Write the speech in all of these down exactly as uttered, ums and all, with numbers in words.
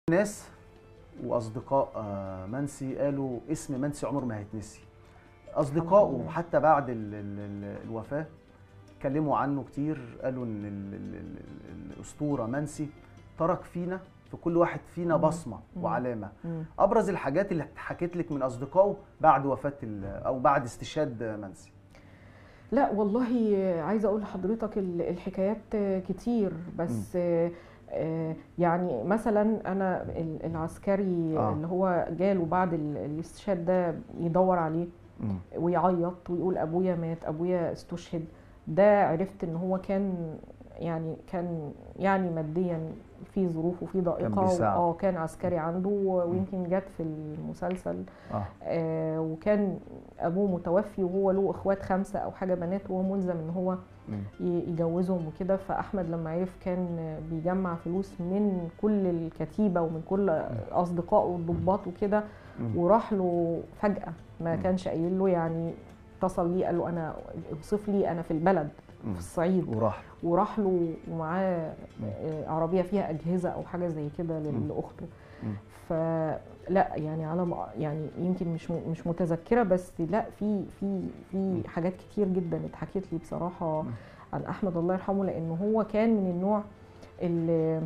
ناس واصدقاء منسي قالوا اسم منسي عمره ما هيتنسي. اصدقائه حتى بعد ال ال ال الوفاه اتكلموا عنه كتير، قالوا ان ال ال ال الاسطوره منسي ترك فينا في كل واحد فينا بصمه وعلامه. ابرز الحاجات اللي حكيت لك من اصدقائه بعد وفاه او بعد استشهاد منسي. لا والله عايزه اقول لحضرتك الحكايات كتير، بس م. يعني مثلا انا العسكري آه. اللي هو جاله بعد الاستشهاد ده يدور عليه م. ويعيط ويقول ابويا مات، ابويا استشهد، ده عرفت ان هو كان يعني كان يعني ماديا في ظروف وفي ضائقه، اه كان عسكري عنده، ويمكن جت في المسلسل آه. آه وكان ابوه متوفي وهو له اخوات خمسه او حاجه بنات، وهو ملزم ان هو يجوزهم وكده. فاحمد لما عرف كان بيجمع فلوس من كل الكتيبه ومن كل اصدقائه الضباط وكده، وراح له فجاه ما كانش قايل له، يعني اتصل لي قال له انا اوصف لي انا في البلد في الصعيد، وراح وراح له ومعاه عربيه فيها اجهزه او حاجه زي كده لاخته. فلا يعني على يعني يمكن مش مش متذكره، بس لا في في في حاجات كتير جدا اتحكت لي بصراحه عن احمد الله يرحمه، لانه هو كان من النوع اللي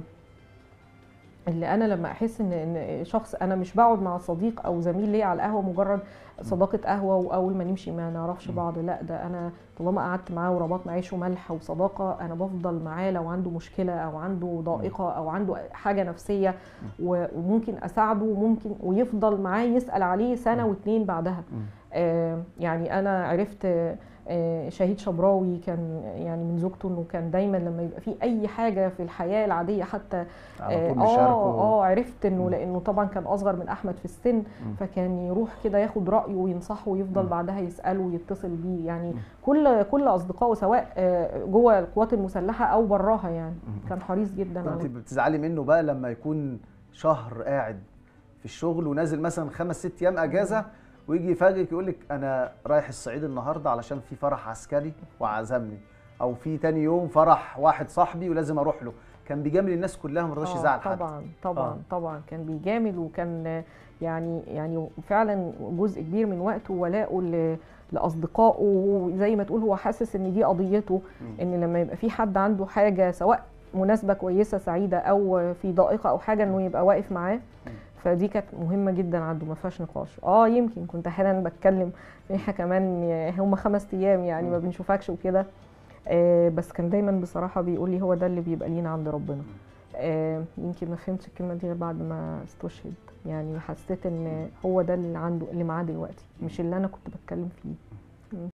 اللي انا لما احس ان ان شخص، انا مش بقعد مع صديق او زميل ليا على القهوه مجرد صداقه قهوه واول ما نمشي ما نعرفش بعض، لا ده انا طالما قعدت معاه وربطنا عيش وملح وصداقه انا بفضل معاه لو عنده مشكله او عنده ضائقه او عنده حاجه نفسيه، وممكن اساعده، وممكن ويفضل معاه يسال عليه سنه واتنين بعدها. آه يعني انا عرفت شهيد شبراوي كان يعني من زوجته انه كان دايما لما يبقى في اي حاجه في الحياه العاديه حتى اه اه عرفت انه لانه طبعا كان اصغر من احمد في السن، فكان يروح كده ياخد رايه وينصحه ويفضل بعدها يساله ويتصل بيه، يعني كل كل اصدقائه سواء جوه القوات المسلحه او براها، يعني كان حريص جدا عليه. انت بتزعلي منه بقى لما يكون شهر قاعد في الشغل ونازل مثلا خمس ست ايام اجازه ويجي يفاجئك يقول لك انا رايح الصعيد النهارده علشان في فرح عسكري وعزمني، او في تاني يوم فرح واحد صاحبي ولازم اروح له؟ كان بيجامل الناس كلها، ما رضاش يزعل حد. طبعا طبعا آه. طبعا كان بيجامل، وكان يعني يعني فعلا جزء كبير من وقته ولاؤه لاصدقائه، وزي ما تقول هو حاسس ان دي قضيته، م. ان لما يبقى في حد عنده حاجه سواء مناسبه كويسه سعيده او في ضائقه او حاجه انه يبقى واقف معاه. فدي كانت مهمه جدا عنده، ما فيهاش نقاش. اه يمكن كنت احيانا بتكلم احنا كمان هم خمس ايام يعني ما بنشوفكش وكده، آه بس كان دايما بصراحه بيقول لي هو ده اللي بيبقى لينا عند ربنا. آه يمكن ما فهمتش الكلمه دي غير بعد ما استشهد، يعني حسيت ان هو ده اللي عنده اللي معاه دلوقتي، مش اللي انا كنت بتكلم فيه.